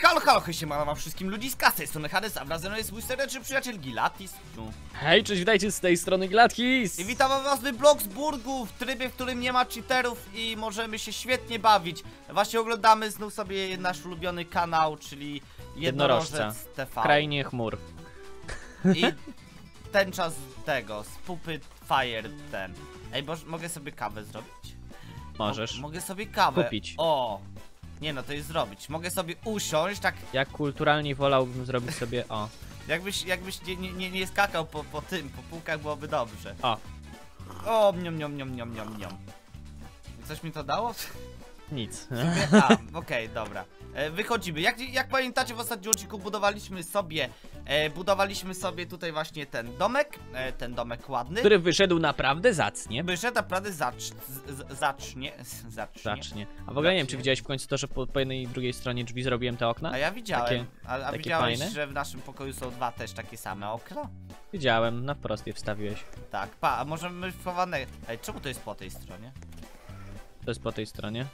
Halo, halo, siemano wam wszystkim ludziska, z tej strony Hades, a wraz ze mną jest mój serdeczny przyjaciel Gilatis. Hej, cześć, witajcie z tej strony Gilatis. I witam was w Bloxburgu, w trybie, w którym nie ma cheaterów i możemy się świetnie bawić. Właśnie oglądamy znów sobie nasz ulubiony kanał, czyli Jednorożec TV. W krainie chmur. I ten czas tego, Spupy Fire ten. Ej, mogę sobie kawę zrobić? Możesz. Mogę sobie kawę kupić. O! Nie no, to jest zrobić. Mogę sobie usiąść, tak. Jak kulturalnie wolałbym zrobić sobie o. Jakbyś nie skakał po półkach, byłoby dobrze. O. O, niom. Coś mi to dało? Nic. Okej, dobra. Wychodzimy. Jak pamiętacie, w ostatnim odcinku budowaliśmy sobie tutaj właśnie ten domek ładny. Który wyszedł naprawdę zacnie. Wyszedł naprawdę zacznie. A w ogóle nie wiem, czy widziałeś w końcu to, że po jednej i drugiej stronie drzwi zrobiłem te okna? A ja widziałem. A takie widziałeś, fajne? że w naszym pokoju są dwa też takie same okna? Widziałem, na wprost je wstawiłeś. Tak, a możemy wchowane. Ej, czemu to jest po tej stronie? To jest po tej stronie.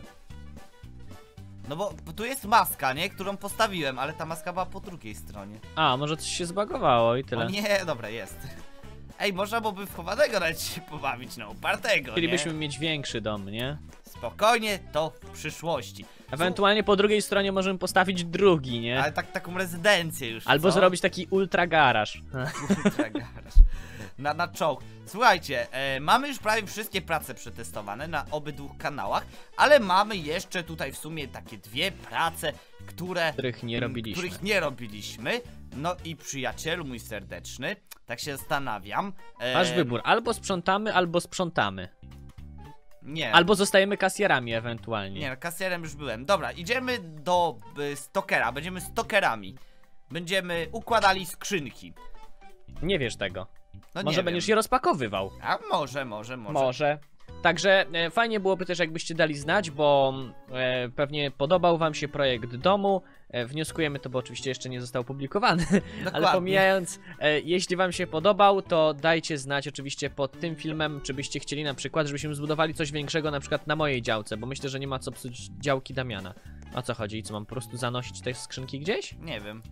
No bo tu jest maska, nie? Którą postawiłem, ale ta maska była po drugiej stronie. A, może coś się zbagowało i tyle. O nie, dobra, jest. Ej, można byłoby w chowanego nawet się pobawić, no upartego, Chcielibyśmy mieć większy dom, nie? Spokojnie, to w przyszłości. Ewentualnie po drugiej stronie możemy postawić drugi, nie? Ale taką rezydencję już, albo co? zrobić taki ultra garaż. Ultra garaż. Na czołg. Słuchajcie, mamy już prawie wszystkie prace przetestowane na obydwu kanałach, ale mamy jeszcze tutaj w sumie takie dwie prace, których nie robiliśmy. No i przyjacielu mój serdeczny, tak się zastanawiam. Masz wybór, albo sprzątamy, albo sprzątamy. Nie. Albo zostajemy kasjerami ewentualnie. Nie, no, kasjerem już byłem. Dobra, idziemy do stokera, będziemy stokerami. Będziemy układali skrzynki. Nie wiesz tego. No może będziesz je rozpakowywał. A może. Może. Także fajnie byłoby też, jakbyście dali znać, bo pewnie podobał wam się projekt domu. Wnioskujemy to, bo oczywiście jeszcze nie został opublikowany. Ale pomijając, jeśli wam się podobał, to dajcie znać oczywiście pod tym filmem, czy byście chcieli na przykład, żebyśmy zbudowali coś większego na przykład na mojej działce, bo myślę, że nie ma co psuć działki Damiana. O co chodzi? I co, mam po prostu zanosić te skrzynki gdzieś? Nie wiem.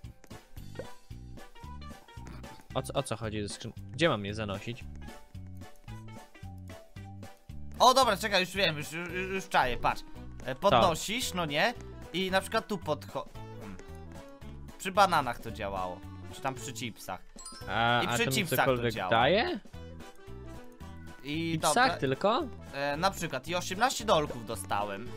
O co chodzi ze skrzynką? Gdzie mam je zanosić? O dobra, czekaj, już wiem, już czaję, patrz. Podnosisz, no nie? I na przykład tu przy bananach to działało. Czy tam przy chipsach. I przy to mi chipsach cokolwiek to działa. daje? I chipsach dobra, tylko? na przykład i 18 dolków dostałem.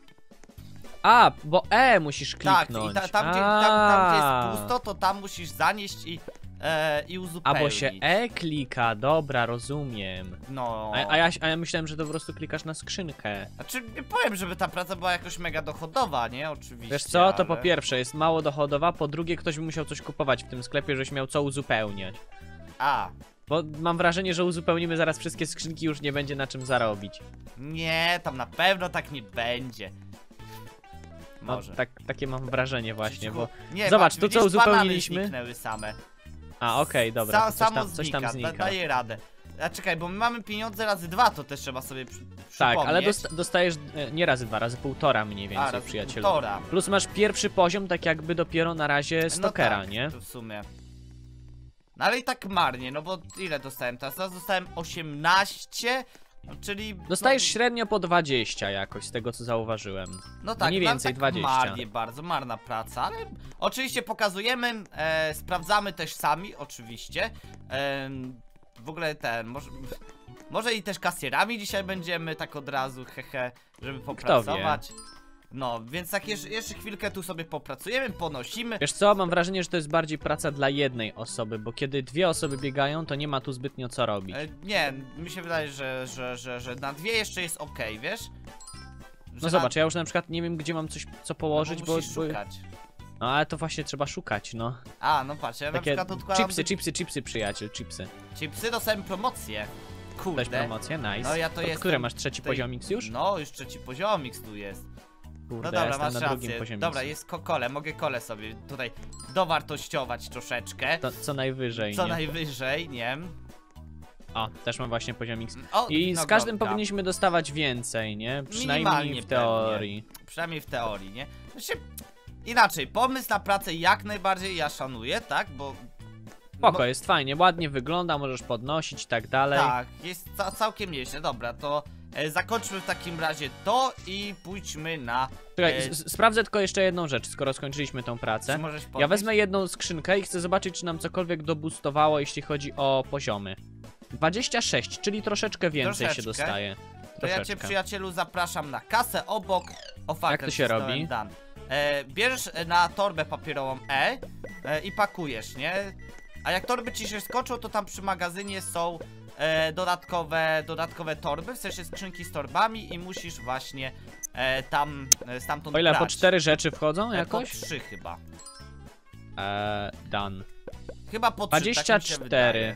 A, bo musisz kliknąć. Tak, i tam gdzie jest pusto, to tam musisz zanieść i uzupełnić. A bo się klika, dobra, rozumiem. No. A ja myślałem, że to po prostu klikasz na skrzynkę. Znaczy, nie powiem, żeby ta praca była jakoś mega dochodowa, nie? Oczywiście. Wiesz co, to po pierwsze jest mało dochodowa, po drugie ktoś by musiał coś kupować w tym sklepie, żebyś miał co uzupełniać. Bo mam wrażenie, że uzupełnimy zaraz wszystkie skrzynki, już nie będzie na czym zarobić. Nie, tam na pewno tak nie będzie. Może. No, takie mam wrażenie właśnie, bo... Nie, zobacz, tu co uzupełniliśmy. Same. A, okej, dobra, coś tam znika. Daję radę. A czekaj, bo my mamy pieniądze razy 2, to też trzeba sobie przypomnieć. Tak, ale dostajesz nie razy 2, razy 1,5 mniej więcej, przyjacielu. Plus masz pierwszy poziom, tak jakby dopiero na razie stokera, no tak, nie? To w sumie. No ale i tak marnie, no bo ile dostałem teraz? Teraz dostałem 18, no, czyli... Dostajesz średnio po 20 jakoś, z tego co zauważyłem. No tak, mniej więcej tak 20. Marnie, bardzo marna praca, ale oczywiście pokazujemy, sprawdzamy też sami, oczywiście. W ogóle może i też kasjerami dzisiaj będziemy, tak od razu, hehe, żeby popracować. No, więc tak jeszcze chwilkę tu sobie popracujemy, ponosimy. Wiesz co, mam wrażenie, że to jest bardziej praca dla jednej osoby, bo kiedy dwie osoby biegają, to nie ma tu zbytnio co robić. Nie, mi się wydaje, że na dwie jeszcze jest okej, wiesz? No zobacz, ja już na przykład nie wiem, gdzie mam co położyć, no, bo musisz szukać. No ale to właśnie trzeba szukać, no. A, no patrz, ja takie na przykład odkładam... Chipsy, przyjaciel, chipsy. Chipsy dostałem promocję. Kurde. Dać promocję? Nice. No ja to jest. Które masz trzeci poziomix już? No, już trzeci poziomix tu jest. Kurde, no dobra, ja masz na drugim poziomie. Dobra, jest kole, mogę kole sobie tutaj dowartościować troszeczkę. To co najwyżej. Najwyżej, nie? O, też mam właśnie poziomix. I z każdym powinniśmy dostawać więcej, nie? Przynajmniej w teorii. Przynajmniej w teorii, nie? Znaczy, Inaczej, pomysł na pracę jak najbardziej ja szanuję, tak? Bo... Spoko, jest fajnie, ładnie wygląda, możesz podnosić i tak dalej. Tak, jest całkiem nieźle. Dobra, to zakończmy w takim razie to i pójdźmy na... Czekaj, sprawdzę tylko jeszcze jedną rzecz, skoro skończyliśmy tą pracę. Ja wezmę jedną skrzynkę i chcę zobaczyć, czy nam cokolwiek dobustowało, jeśli chodzi o poziomy. 26, czyli troszeczkę więcej się dostaje. To ja cię, przyjacielu, zapraszam na kasę obok. O, fuck, jak to się robi? Bierzesz na torbę papierową i pakujesz, nie? A jak torby ci się skończą, to tam przy magazynie są dodatkowe torby, w sensie skrzynki z torbami i musisz właśnie tam stamtąd O ile brać. po 4 rzeczy wchodzą jakoś? Po 3 chyba. Done. Chyba po 3, 24.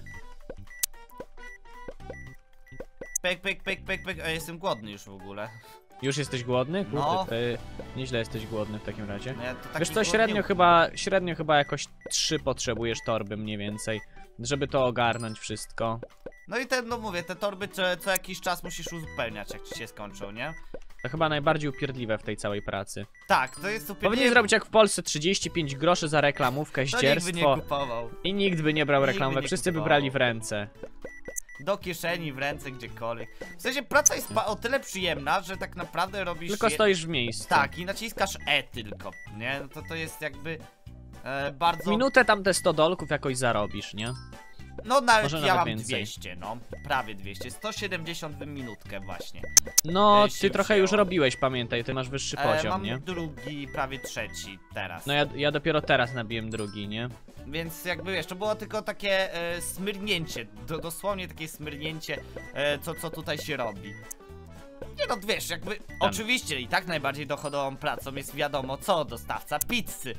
Pyk, pyk, pyk, pyk, pyk. Jestem głodny już w ogóle. Już jesteś głodny? Kurde, No. ty nieźle jesteś głodny w takim razie. Ja to Wiesz co, taki średnio chyba jakoś 3 potrzebujesz torby mniej więcej, żeby to ogarnąć wszystko. No i no mówię, te torby co jakiś czas musisz uzupełniać, jak ci się skończą, nie? To chyba najbardziej upierdliwe w tej całej pracy. Tak, to jest super. Powinien zrobić jak w Polsce 35 groszy za reklamówkę, to nikt by nie zdzierstwo kupował. i nikt by nie brał Nikt by reklamówek, nie wszyscy by kupował. brali w ręce. Do kieszeni, w ręce, gdziekolwiek. W sensie praca jest o tyle przyjemna, że tak naprawdę robisz... Tylko stoisz w miejscu. Tak, i naciskasz tylko, nie? No to jest jakby bardzo... Minutę tam te 100 dolków jakoś zarobisz, nie? No nawet Może ja nawet mam więcej. 200, no. Prawie 200. 170 w minutkę właśnie. No, się ty trochę wzięło. już robiłeś, pamiętaj, ty masz wyższy poziom, mam nie? drugi, prawie trzeci teraz. No ja dopiero teraz nabiłem drugi, nie? Więc jakby wiesz, to było tylko takie smyrnięcie, dosłownie takie smyrnięcie, co tutaj się robi. Nie no, wiesz, jakby oczywiście i tak najbardziej dochodową pracą jest wiadomo co, dostawca pizzy.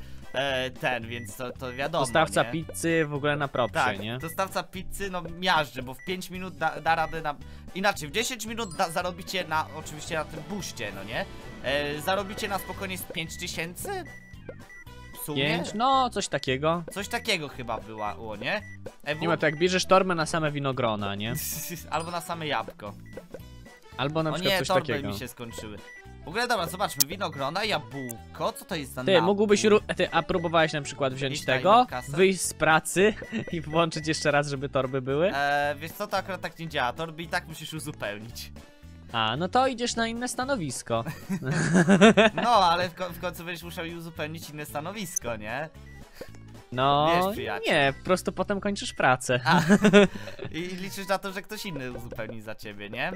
Więc to wiadomo, Dostawca nie? pizzy w ogóle na propsie, Tak, nie? dostawca pizzy, no miażdży, bo w 5 minut da radę na... Inaczej, w 10 minut zarobicie oczywiście na tym buście, no nie? Zarobicie na spokojnie z 5000? W sumie? 5? No, coś takiego. Coś takiego chyba było, nie? Nie ma to jak bierzesz torbę na same winogrona, nie? Albo na same jabłko. Albo na O przykład nie, coś torby takiego. mi się skończyły. W ogóle dobra, zobaczmy, winogrona, jabłko, co to jest za Ty, nabór? mógłbyś... A próbowałeś na przykład wziąć Iść na tego, inną kasę? wyjść z pracy i włączyć jeszcze raz, żeby torby były? Wiesz co, to akurat tak nie działa, torby i tak musisz uzupełnić. A, no to idziesz na inne stanowisko. No, ale w końcu będziesz musiał uzupełnić inne stanowisko, nie? No, Wiesz, przyjaciel. nie, po prostu potem kończysz pracę. A, i liczysz na to, że ktoś inny uzupełni za ciebie, nie?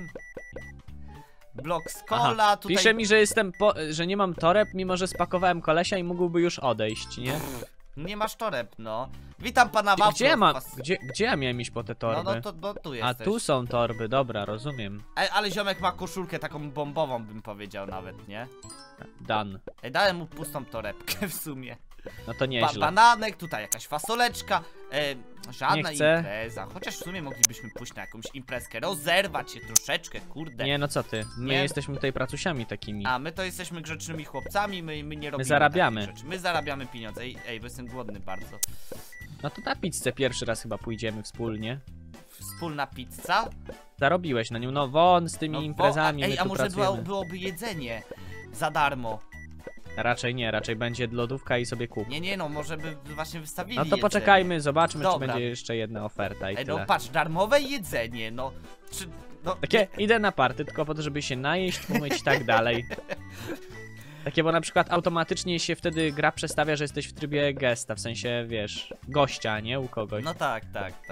Blok z cola, Aha, tutaj... pisze mi, że że nie mam toreb, mimo że spakowałem kolesia i mógłby już odejść, nie? Nie masz toreb, no. Witam pana Wawro. Gdzie ja mam, gdzie ja miałem iść po te torby? No tu A jesteś. tu są torby, dobra, rozumiem. Ale ziomek ma koszulkę taką bombową, bym powiedział nawet, nie? Done. Dałem mu pustą torebkę w sumie. No to nieźle. Bananek, tutaj jakaś fasoleczka. Żadna Nie chcę. impreza. Chociaż w sumie moglibyśmy pójść na jakąś imprezkę, rozerwać się troszeczkę, kurde. Nie, no co ty, my Nie. jesteśmy tutaj pracusiami takimi. A my to jesteśmy grzecznymi chłopcami, my nie robimy zarabiamy. takich rzeczy. My zarabiamy pieniądze. Ej, bo jestem głodny bardzo. No to na pizzę pierwszy raz chyba pójdziemy wspólnie. Wspólna pizza? Zarobiłeś na nią, no won z tymi imprezami, my Ej, a tu może pracujemy. byłoby jedzenie za darmo? Raczej nie, raczej będzie lodówka i sobie kup. Nie, no może by właśnie wystawili No to jedzenie. poczekajmy, zobaczmy, Dobra. czy będzie jeszcze jedna oferta i Ej, tyle. no patrz, darmowe jedzenie, no. No Takie, idę na party tylko po to, żeby się najeść, umyć i tak dalej. Takie, bo na przykład automatycznie się wtedy gra przestawia, że jesteś w trybie gesta, w sensie, wiesz, gościa, nie? U kogoś. No tak.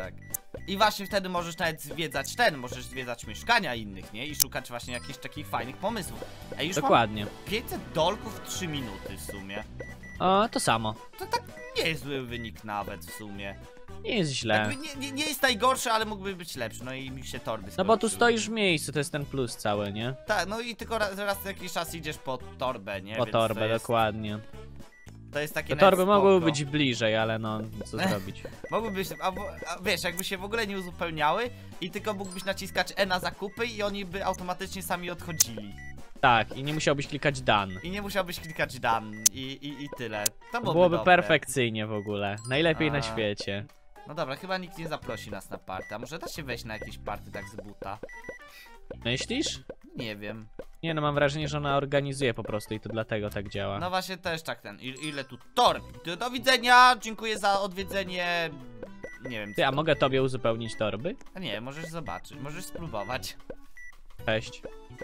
I właśnie wtedy możesz nawet możesz zwiedzać mieszkania innych, nie? I szukać właśnie jakichś takich fajnych pomysłów. Ej, już Dokładnie. mam 500 dolków w 3 minuty w sumie. O, to samo. To tak niezły wynik nawet w sumie. Nie jest źle. Jakby nie jest najgorszy, ale mógłby być lepszy, no i mi się torby No bo tu skończyły. stoisz w miejscu, to jest ten plus cały, nie? Tak, no i tylko raz na jakiś czas idziesz po torbę, nie? Po Więc torbę, to jest, dokładnie. To jest takie Te torby nawet mogłyby spoko. być bliżej, ale no, co zrobić. Mogłyby się, a wiesz, jakby się w ogóle nie uzupełniały i tylko mógłbyś naciskać E na zakupy i oni by automatycznie sami odchodzili. Tak, i nie musiałbyś klikać done. I nie musiałbyś klikać done i tyle. To Byłoby dobre. perfekcyjnie w ogóle. Najlepiej na A. świecie. No dobra, chyba nikt nie zaprosi nas na party, a może da się wejść na jakieś party tak z buta? Myślisz? Nie wiem. Nie no, mam wrażenie, że ona organizuje po prostu i to dlatego tak działa. No właśnie też tak ile tu torb. Do widzenia, dziękuję za odwiedzenie. Nie wiem. Ty, a mogę tobie uzupełnić torby? A nie, możesz zobaczyć, możesz spróbować. Cześć.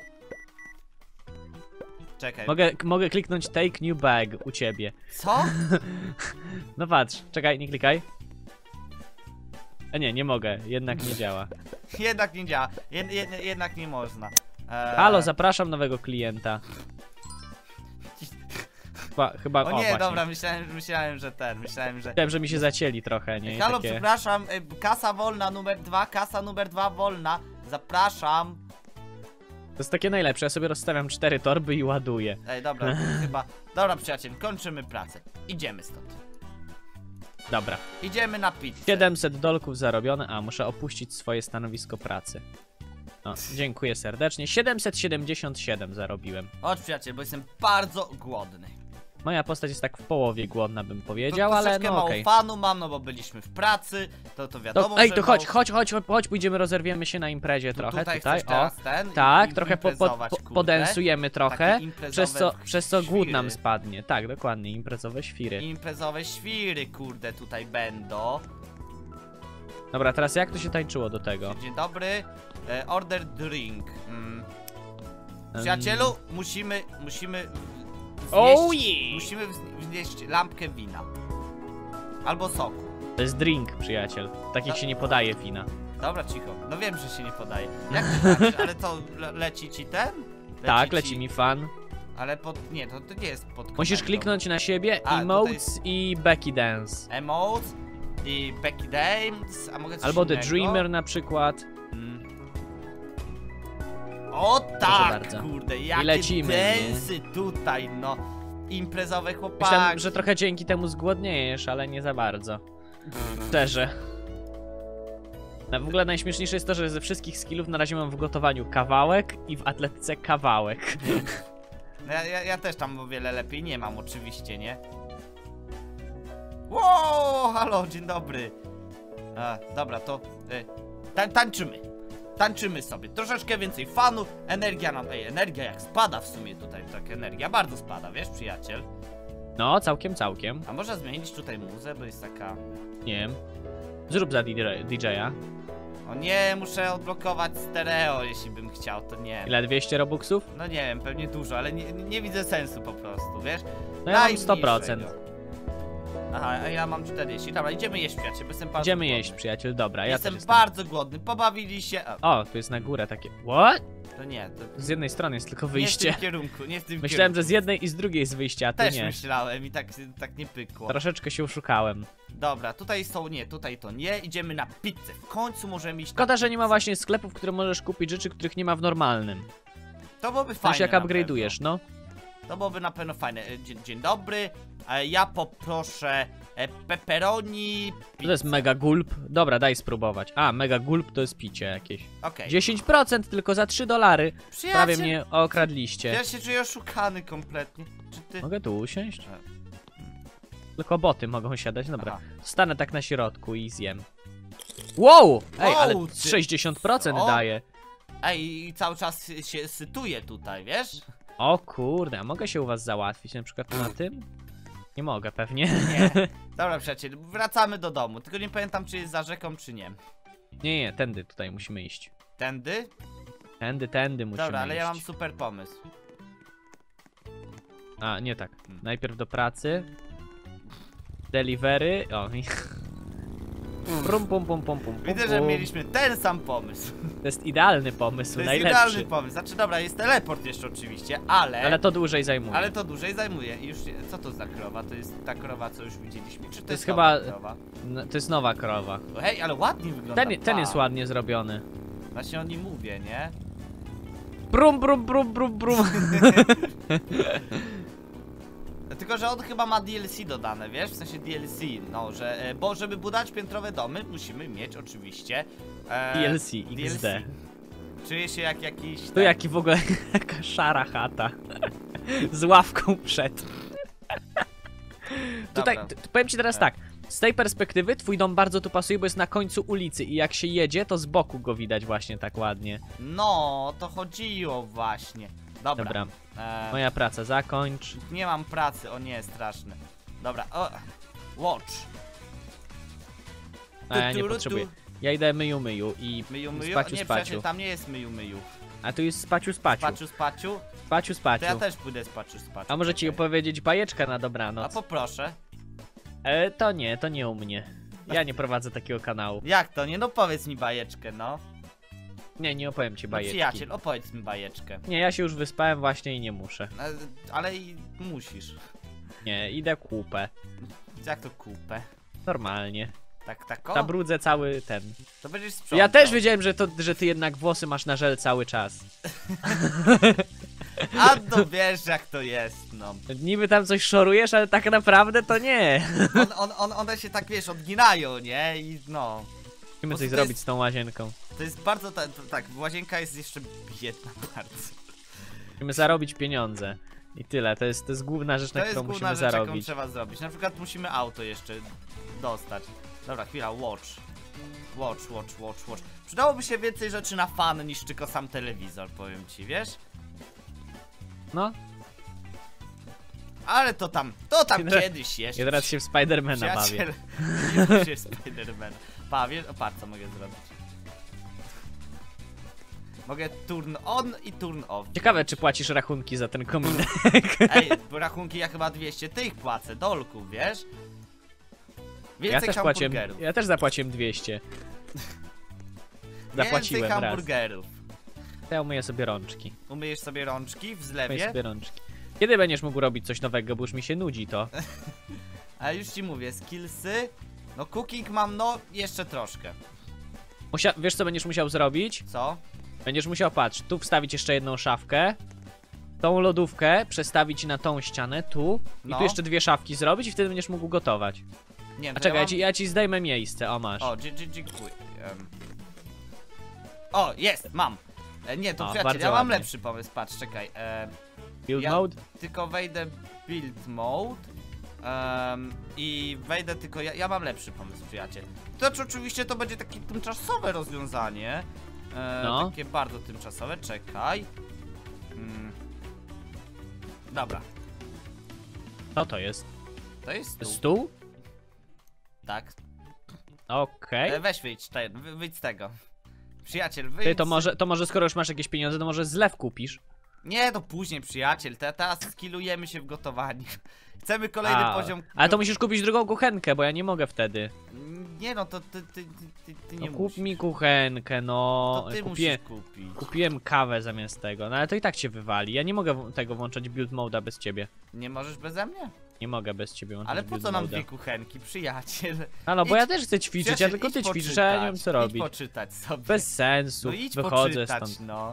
Czekaj. Mogę kliknąć take new bag u ciebie. Co? No patrz, czekaj, nie klikaj. A nie mogę, jednak nie działa. Jednak nie działa, jednak nie można. Halo, zapraszam nowego klienta. Chyba o nie, właśnie. dobra, myślałem, że Myślałem, że mi się zacięli trochę, nie? Halo, takie... przepraszam, kasa wolna numer 2, kasa numer 2 wolna. Zapraszam. To jest takie najlepsze, ja sobie rozstawiam 4 torby i ładuję. Ej, dobra, chyba. Dobra, przyjaciel, kończymy pracę. Idziemy stąd. Dobra. Idziemy na pizzę. 700 dolków zarobione, a muszę opuścić swoje stanowisko pracy. No, dziękuję serdecznie. 777 zarobiłem. Chodź, przyjaciel, bo jestem bardzo głodny. Moja postać jest tak w połowie głodna, bym powiedział, ale no mało okej. fanu mam, no bo byliśmy w pracy, to wiadomo, Ej, że to chodź, pójdziemy, rozerwiemy się na imprezie trochę, tutaj. O, Teraz tak, trochę kurde. podensujemy trochę, przez co głód nam świry. spadnie. Tak, dokładnie, imprezowe świry. Imprezowe świry, kurde, tutaj będą. Dobra, teraz jak to się tańczyło do tego? Dzień dobry, order drink. Przyjacielu, musimy wznieść lampkę wina. Albo soku. To jest drink, przyjaciel. Takich się nie podaje wina. Dobra, cicho. No wiem, że się nie podaje. Jak ty tańczysz? Ale to leci ci ten? Tak, leci mi fan. Ale nie, to nie jest pod Musisz komendą. kliknąć na siebie, emotes i Becky Dance. Emotes i Becky Dance, a mogę coś Albo innego? The Dreamer na przykład. O tak, bardzo. kurde, jakie lecimy, densy tutaj, no. Imprezowe chłopaki. Myślałem, że trochę dzięki temu zgłodniejesz, ale nie za bardzo. Szczerze. No, w ogóle najśmieszniejsze jest to, że ze wszystkich skillów na razie mam w gotowaniu kawałek i w atletyce kawałek. No ja też tam o wiele lepiej nie mam, oczywiście, nie? Wow, halo, dzień dobry. Dobra, to tańczymy. Tańczymy sobie. Troszeczkę więcej fanu, energia nam... energia jak spada w sumie tutaj, tak energia bardzo spada, wiesz, przyjaciel? No, całkiem. A można zmienić tutaj muzę, bo jest taka... Nie wiem. Zrób za DJ-a. O nie, muszę odblokować stereo, jeśli bym chciał, to nie. Ile, 200 robuxów? No nie wiem, pewnie dużo, ale nie widzę sensu po prostu, wiesz? No ja mam 100%. Aha, a ja mam 40. Dobra, idziemy jeść, przyjaciel, bo jestem bardzo Idziemy głodny. jeść, przyjaciel, dobra, ja Jestem też jestem. bardzo głodny, pobawili się... O, tu jest na górę takie... What? To nie, to... Z jednej strony jest tylko Nie w wyjście. tym kierunku, nie w tym Myślałem, kierunku. że z jednej i z drugiej jest wyjście, a tu Też nie. myślałem i tak nie pykło. Troszeczkę się oszukałem. Dobra, tutaj są nie, tutaj to nie, idziemy na pizzę. W końcu możemy iść Szkoda, na że nie ma pizzę. właśnie sklepów, w których możesz kupić rzeczy, których nie ma w normalnym. To byłoby W fajne. sensie jak na upgrade'ujesz, no. pewno. To byłoby na pewno fajne. Dzień dobry, ja poproszę pepperoni. To jest mega gulp. Dobra, daj spróbować. A, mega gulp to jest picie jakieś. Okej. 10% tylko za $3. Przyjaciel, Prawie mnie okradliście. ja się czuję oszukany kompletnie. Czy ty... Mogę tu usiąść? E. Tylko boty mogą siadać, dobra. Aha. Stanę tak na środku i zjem. Wow! Ej, ale Wow, ty- 60% co? daje. Ej, i cały czas się sytuję tutaj, wiesz? O kurde, a mogę się u was załatwić na przykład na tym? Nie mogę pewnie. Nie. Dobra, przyjaciel, wracamy do domu. Tylko nie pamiętam, czy jest za rzeką, czy nie. Nie, tędy tutaj musimy iść. Tędy? Tędy musimy Dobra, ale iść. ja mam super pomysł. A, nie tak. Najpierw do pracy. Delivery. O. Pum. Widzę, że mieliśmy ten sam pomysł. To jest idealny pomysł, To jest najlepszy. idealny pomysł. Znaczy, dobra, jest teleport jeszcze oczywiście, ale... Ale to dłużej zajmuje. Ale to dłużej zajmuje. I już co to za krowa? To jest ta krowa, co już widzieliśmy? Czy to jest chyba- nowa krowa? No, to jest nowa krowa. O, hej, ale ładnie wygląda. Ten jest ładnie zrobiony. Właśnie o nim mówię, nie? Brum. Tylko, że on chyba ma DLC dodane, wiesz? W sensie DLC, no, że... Bo żeby budować piętrowe domy, musimy mieć oczywiście... DLC, DLC. XD. Czuję się jak jakiś... Tu jaki w ogóle, jaka szara chata. Z ławką przed. Tutaj, Dobra. powiem ci teraz tak. z tej perspektywy twój dom bardzo tu pasuje, bo jest na końcu ulicy i jak się jedzie, to z boku go widać właśnie tak ładnie. No, to chodziło właśnie. Dobra. Moja praca zakończ. Nie mam pracy, o nie, straszne. Dobra, watch. A ja nie potrzebuję. Ja idę myju i Myju, spaciu. Nie, tam nie jest myju. A tu jest spaciu. Spaciu. To ja też pójdę spaciu. A może ci opowiedzieć bajeczkę na dobranoc? A poproszę. To nie u mnie. Ja nie prowadzę takiego kanału. Jak to nie? No powiedz mi bajeczkę, no. Nie opowiem ci bajeczki. Przyjaciel, opowiedz mi bajeczkę. Nie, ja się już wyspałem właśnie i nie muszę. Ale i musisz. Nie, idę kupę. Jak to kupę? Normalnie. Tak o? Zabrudzę cały ten. To będziesz sprzątał. Ja też wiedziałem, że ty jednak włosy masz na żel cały czas. A to wiesz jak to jest, no. Niby tam coś szorujesz, ale tak naprawdę to nie. One się tak, wiesz, odginają, nie? I no. Musimy coś zrobić z tą łazienką. To jest bardzo, tak, łazienka jest jeszcze biedna bardzo. Musimy zarobić pieniądze. I tyle, to jest główna rzecz, na którą musimy zarobić. Jaką trzeba zrobić. Na przykład musimy auto jeszcze dostać. Dobra, chwila, watch. Przydałoby się więcej rzeczy na fan niż tylko sam telewizor, powiem ci, wiesz? No. Ale to tam kiedyś jeszcze. Ja teraz się w Spidermana bawię. Nie się w Spidermana. Patrz co mogę zrobić. Mogę turn on i turn off. Ciekawe, czy płacisz rachunki za ten kominek. Ej, bo rachunki ja chyba 200 tych płacę, dolków, wiesz? Więcej hamburgerów. Ja też zapłaciłem 200. Zapłaciłem Więcej hamburgerów. Ja umyję sobie rączki. Umyjesz sobie rączki w zlewie? Umyję sobie rączki. Kiedy będziesz mógł robić coś nowego, bo już mi się nudzi to. A już ci mówię, skillsy. No cooking mam, no jeszcze troszkę. Wiesz co będziesz musiał zrobić? Co? Będziesz musiał, patrz, tu wstawić jeszcze jedną szafkę. Tą lodówkę przestawić na tą ścianę, tu. I tu jeszcze 2 szafki zrobić i wtedy będziesz mógł gotować. Nie, a czekaj, ja ci zdejmę miejsce, o masz. O, dziękuję. O, jest, mam. Nie, to przyjaciel, ja mam lepszy pomysł, patrz, czekaj. Build mode? Tylko wejdę build mode. I wejdę tylko, ja mam lepszy pomysł, przyjaciel. To oczywiście to będzie takie tymczasowe rozwiązanie. Takie bardzo tymczasowe, czekaj. Dobra. Co to jest? To jest stół. Stół? Tak. Okej. Weź wyjdź z tego. Przyjaciel, wyjdź. Ty, to może skoro już masz jakieś pieniądze, to może zlew kupisz? Nie, to później, przyjaciel. Teraz skillujemy się w gotowaniu. Chcemy kolejny poziom. Ale to musisz kupić drugą kuchenkę, bo ja nie mogę wtedy. Nie no, to ty nie musisz. Kup mi kuchenkę, no. To ty musisz kupić. Kupiłem kawę zamiast tego, no ale to i tak się wywali. Ja nie mogę tego włączać build mode'a bez ciebie. Nie możesz beze mnie? Nie mogę bez ciebie włączać. Ale po co nam 2 kuchenki, przyjaciel? A no, bo ja też chcę ćwiczyć, a tylko ty ćwiczysz, a ja nie wiem co robić. Idź poczytać sobie. Bez sensu, no idź wychodzę poczytać, stąd. No.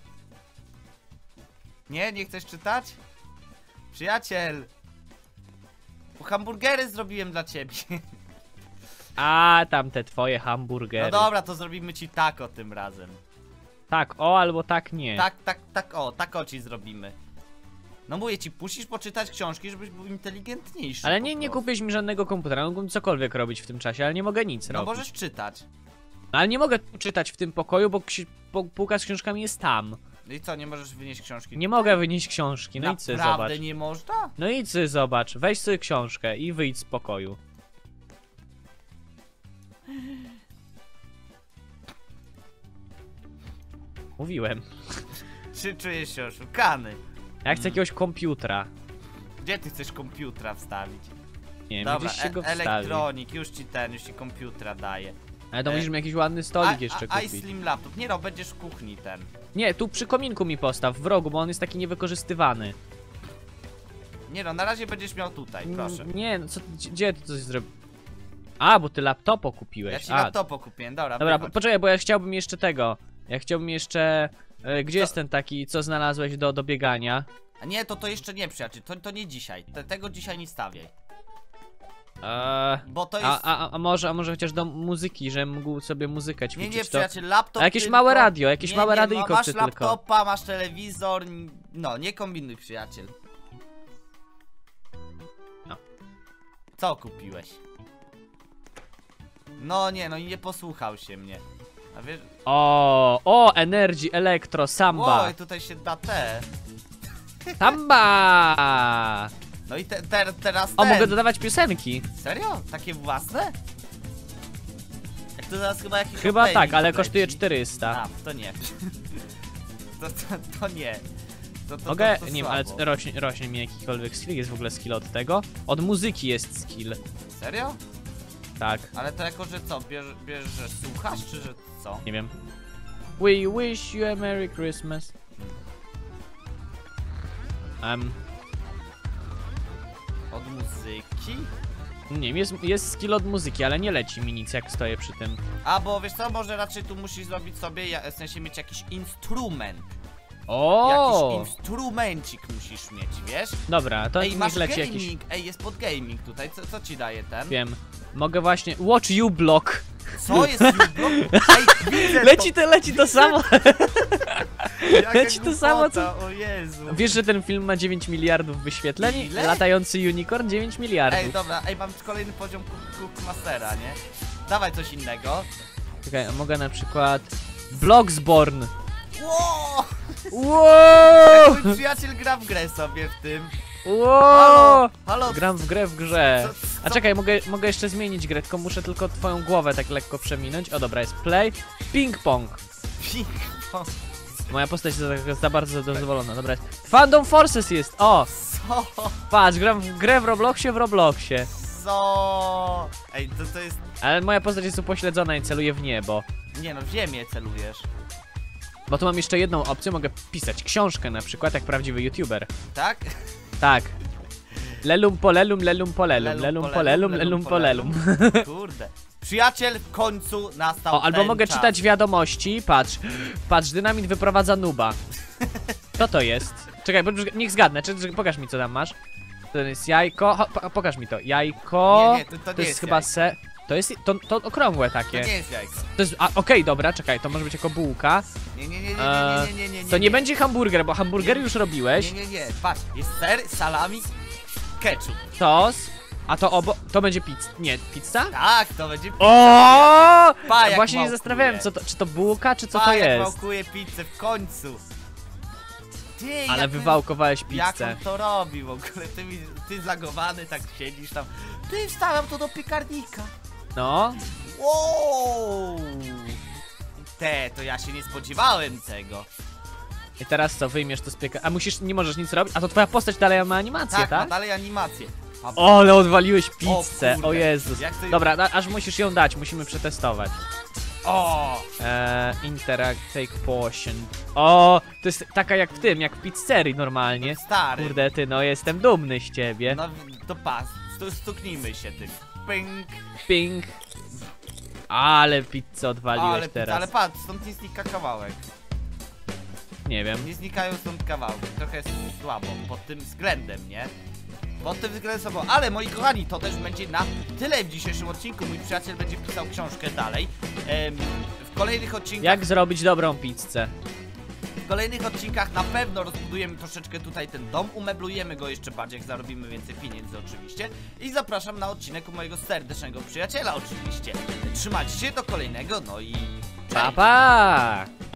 Nie chcesz czytać? Przyjaciel! Bo hamburgery zrobiłem dla ciebie. A, tam te twoje hamburgery. No dobra, to zrobimy ci tako tym razem. Tak, albo tak nie. Tak ci zrobimy. No mówię ci, musisz poczytać książki, żebyś był inteligentniejszy. Ale nie kupisz mi żadnego komputera, mógłbym cokolwiek robić w tym czasie, ale nie mogę nic robić. No możesz czytać. No, ale nie mogę czytać w tym pokoju, bo półka z książkami jest tam. No i co, nie możesz wynieść książki? Nie mogę wynieść książki, no idź sobie zobacz. Naprawdę nie można? No idź sobie zobacz, weź sobie książkę i wyjdź z pokoju. Mówiłem. Czy czujesz się oszukany? Ja chcę jakiegoś komputera. Gdzie ty chcesz komputera wstawić? Nie wiem, dobra, gdzieś się go wstawi. elektronik, już ci komputera daje. Ale to musisz mi jakiś ładny stolik jeszcze kupić. Slim laptop. Nie no, będziesz w kuchni ten. Nie, tu przy kominku mi postaw, w rogu, bo on jest taki niewykorzystywany. Nie no, na razie będziesz miał tutaj, proszę. Nie, no gdzie ty coś zrobisz? A, bo ty laptopa kupiłeś. Ja ci laptopa kupiłem, dobra. Dobra, poczekaj, bo ja chciałbym jeszcze tego. Ja chciałbym jeszcze... Gdzie jest ten taki, co znalazłeś do biegania? A nie, to jeszcze nie, przyjaciel, to nie dzisiaj. Tego dzisiaj nie stawiaj. Bo to jest... A może chociaż do muzyki, żebym mógł sobie muzykę ćwiczyć. Nie, przyjaciel, laptop. A jakieś małe radio, małe radyjko masz chcę laptopa, tylko. masz telewizor, no nie kombinuj, przyjaciel. No. Co kupiłeś? No nie, no i nie posłuchał się mnie. A wiesz... O, Energy, Elektro, Samba. Oj, tutaj się da te. Samba! No i teraz O, ten. mogę dodawać piosenki. Serio? Takie własne? Jak to zaraz chyba jakiś Chyba playlist tak, ale leci. kosztuje 400. A, to nie. to nie. Mogę, to nie wiem, ale słabo. rośnie mi jakikolwiek skill, jest w ogóle skill od tego. Od muzyki jest skill, Serio? tak, Ale to jako, że co? Bierzesz, że słuchasz, czy że co? nie wiem. We wish you a Merry Christmas. Od muzyki? Nie wiem, jest skill od muzyki, ale nie leci mi nic jak stoję przy tym. A, bo wiesz co, może raczej tu musisz zrobić sobie, w sensie mieć jakiś instrument. O! Jakiś instrumencik musisz mieć, wiesz? Dobra, to Ej, masz niech leci gaming, jakiś... ej, jest pod gaming tutaj, co ci daje ten? Wiem. Mogę właśnie... Watch you block. Co jest Ublock? Ej, widzę Leci to samo. Jaka leci to samo, co- głupota, o Jezu. Wiesz, że ten film ma 9 miliardów wyświetleń? Ile? Latający unicorn 9 miliardów. Ej, dobra, ej, mam kolejny poziom Cookmastera, nie? Dawaj coś innego. Czekaj, a mogę na przykład... Bloxborn. Ło! Wow! Mój przyjaciel gra w grę sobie w tym. Wow! Halo, Gram w grę w grze. Co- A czekaj, mogę jeszcze zmienić grę, tylko muszę tylko twoją głowę tak lekko przeminąć. O dobra, jest play. Ping pong. Ping-pong. Moja postać jest za bardzo zadowolona. Dobra, jest. Fandom Forces jest! O! Co? Patrz, gram w grę w Robloxie. Co? Ej, to jest... Ale moja postać jest upośledzona i celuje w niebo. Nie no, w ziemię celujesz. Bo tu mam jeszcze jedną opcję, mogę pisać książkę na przykład, jak prawdziwy youtuber. Tak? Tak. Lelum polelum, lelum polelum, lelum polelum, lelum polelum. Kurde. Przyjaciel w końcu nastał O, albo ten mogę czas. czytać wiadomości, patrz, dynamit wyprowadza nuba. Co to jest? Czekaj, niech zgadnę, pokaż mi co tam masz. To jest jajko, pokaż mi to, jajko, Nie, to nie to jest jest chyba jajko. to jest, to okrągłe To takie. nie jest jajko. To jest, okej, dobra, czekaj, to może być jako bułka. Nie. To nie będzie hamburger, bo hamburger już robiłeś. Nie. Patrz, jest ser, salami, ketchup. Tos, a to będzie pizza, nie, pizza? Tak, to będzie pizza. O! Pa, jak Właśnie się wałkuje. zastanawiałem, czy to bułka, czy co Pa, to jak jest. wałkuje pizzę w końcu. Ty, Ale jak wywałkowałeś Jak pizzę. on to robi w ogóle? Ty zlagowany, tak siedzisz tam. Ty, wstałem to do piekarnika. No, Wow! To ja się nie spodziewałem tego. i teraz co, wyjmiesz to z A nie możesz nic robić? A to twoja postać dalej ma animację, Tak, ma tak? dalej animację. O, ale odwaliłeś pizzę, kurde. o Jezus. Jak to- Dobra, aż musisz ją dać, musimy przetestować. O! Interact, take potion. O, to jest taka jak w tym, jak w pizzerii normalnie. Stary. Kurde ty, no jestem dumny z ciebie. No to pas, stuknijmy się tym. Ping. Ping. Ale pizzę odwaliłeś teraz. Ale patrz, stąd nie znika kawałek. Nie wiem. Nie znikają stąd kawałki. Trochę jest słabo pod tym względem, nie? Pod tym względem słabo. Ale moi kochani, to też będzie na tyle w dzisiejszym odcinku. Mój przyjaciel będzie pisał książkę dalej. W kolejnych odcinkach. Jak zrobić dobrą pizzę? W kolejnych odcinkach na pewno rozbudujemy troszeczkę tutaj ten dom, umeblujemy go jeszcze bardziej, jak zarobimy więcej pieniędzy oczywiście. I zapraszam na odcinek u mojego serdecznego przyjaciela oczywiście. Trzymajcie się do kolejnego, no i... Pa, pa!